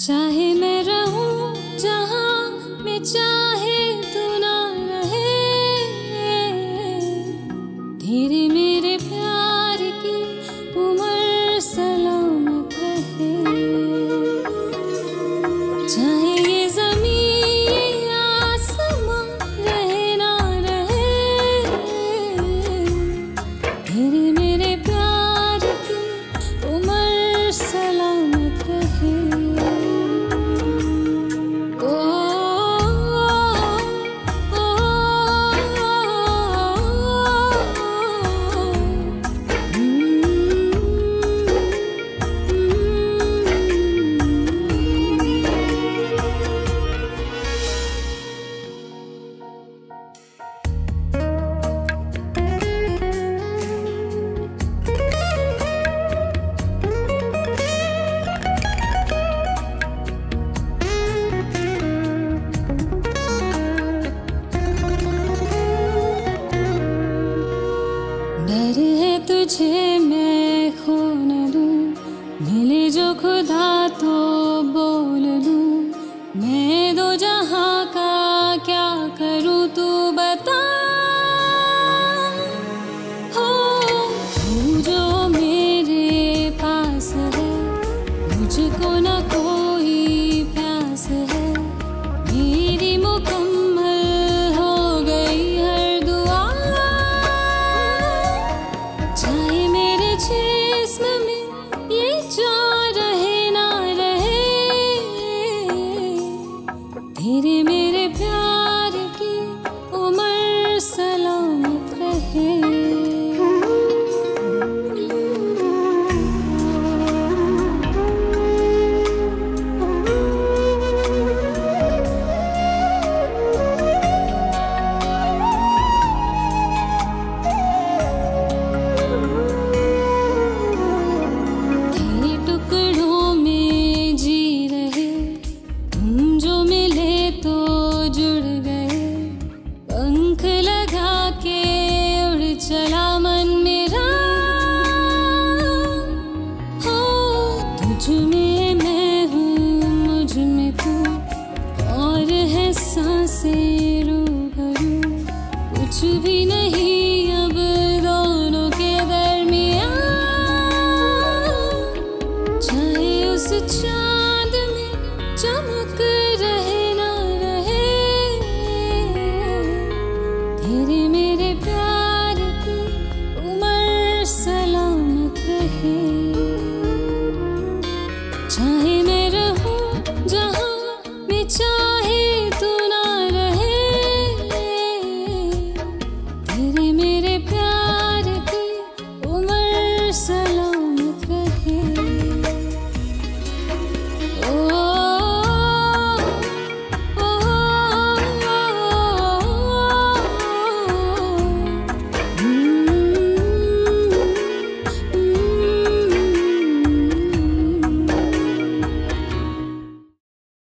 चाहे मैं रहूं जहां मैं चाहे तू ना रहे, तेरे मेरे प्यार की उम्र सलामत रहे। चाहे ये ज़मीन ये आसमां रहे ना रहे, तेरे मेरे प्यार की उम्र सलामत रहे। डर है तुझे मैं खो न दूं, मिले जो खुदा तो बोल दूं। मैं दो जहां का क्या करूं तू बता। हो तू जो मेरे पास है, मुझको न कोई प्यास है। मेरी मुकम्मल हो गई हर दुआ। चाहे मेरे जिस्म में ये जान रहे ना रहे, तेरे मेरे प्यार की उम्र सलामत रहे। चला मन मेरा, हो तुझ में मैं हूँ मुझ में तू, और है सांसें रूबरू, कुछ भी नहीं।